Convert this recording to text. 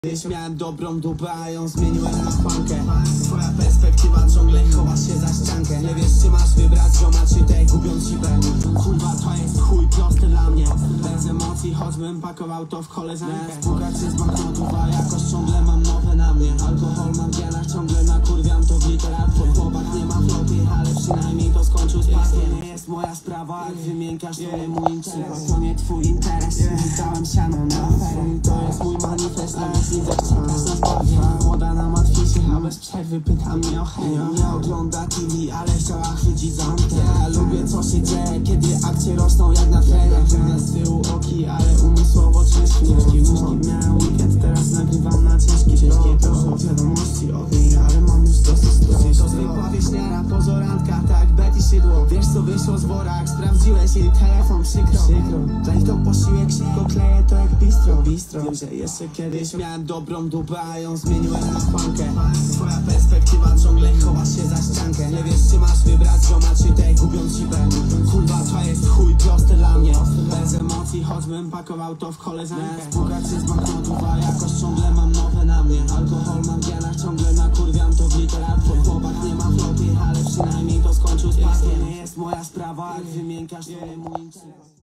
Kiedyś miałem dobrą dupę, a ją zmieniłem na fankę. Twoja perspektywa ciągle chowasz się za ściankę. Nie wiesz, czy masz wybrać zioma, czy tej gubią ci będą. Kurwa, to jest chuj prosty dla mnie. Bez emocji, choćbym pakował to w koleżankę. Spłukać się z banknotów, a jakoś ciągle mam nowe na mnie. Alkohol mam w genach, ciągle nakurwiam to w literaturze. Chłopak nie ma floty, ale przynajmniej to skończył z paskiem. Nie jest moja sprawa, jak wymiękasz, to nie mój interes. To nie twój interes, dałem siano na aferę. To jest mój manifest, nie zechciałem zbawić. Młoda na matwisie, a bez przerwy pyta mnie o chemię. Nie ogląda TV, ale chciała chwycić za antenę. Ja lubię, co się dzieje, kiedy akcje rosną jak na tle. Wygląda z tyłu oki, ale umysłowo ciężki. Miałem weekend, teraz nagrywam na ciężkie. Proszę o wiadomości o niej, ale mam już dosyć. To zwykła wieśniara, pozorantka, tak Betty Szydło. Wiesz, co wyszło z wora, jak sprawdziłeś jej telefon, przykro. Daj to posiłek, szybko kleję to jak bistro. Wiem, że jeszcze kiedyś miałem dobrą dupę, a ją zmieniłem na fankę. Twoja perspektywa ciągle chowasz się za ściankę. Nie wiesz, czy masz wybrać zioma, czy tej gubią ci będą. Kurwa, to jest chuj prosty dla mnie. Bez emocji, choćbym pakował to w koleżankę. Spłukać się z banknotów, a jakoś ciągle mam nowe na mnie. Alkohol mam w genach, ciągle nakurwiam to w literaturze. Chłopak nie ma floty, ale przynajmniej to skończył z paskiem. Nie jest moja sprawa, jak wymiękasz, to nie mój interes.